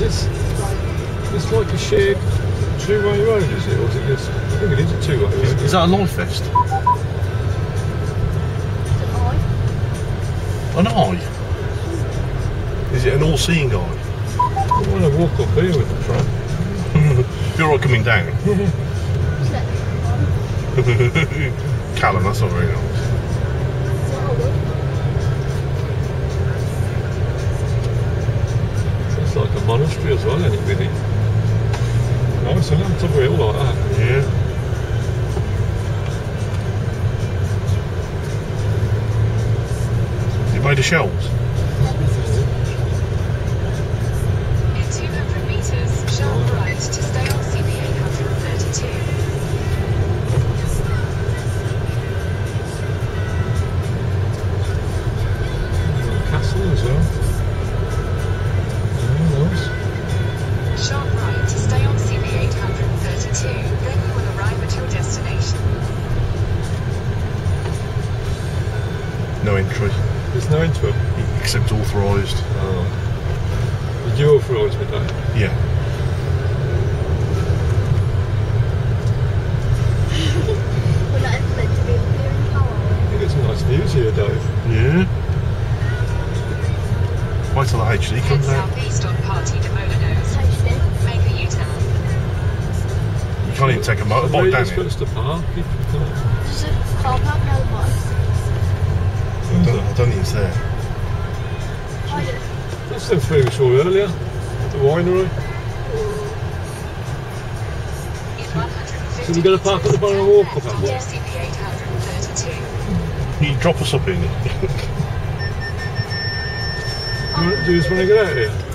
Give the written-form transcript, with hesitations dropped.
It's like a shared two-way road, is it? Or is it just? I think it is a two-way road. Is that a Life Fest? An eye? Is it an all-seeing eye? I want to walk up here with the tram. You're all coming down. Callum, that's not very nice. It's like a monastery as well, isn't it, really? Nice, isn't it? It's a real like that. Yeah. You made of shells? In 200 metres, sharp right to stay on CB 832. Castle as well. Nice. Sharp right to stay on CB 832, then you will arrive at your destination. No entry. There's no entry. Except authorised. Oh. Did you authorise me, Dave? Yeah. We're not meant to be here in power. I think it's nice views here, Dave. Yeah. Wait till the HD Head comes out. southeast on Party de Molinos. Tasty. Make a U-turn. You can't even take a Where are motorbike you down here. supposed to park? You can't. There's a car park near the bus. I don't think it's there. Oh, yeah. That's the three we saw earlier. The winery. In 150 So we're going to park at the bottom and walk up that way? Yeah. CB 832. You drop us up in it. Do you just want to get out of here?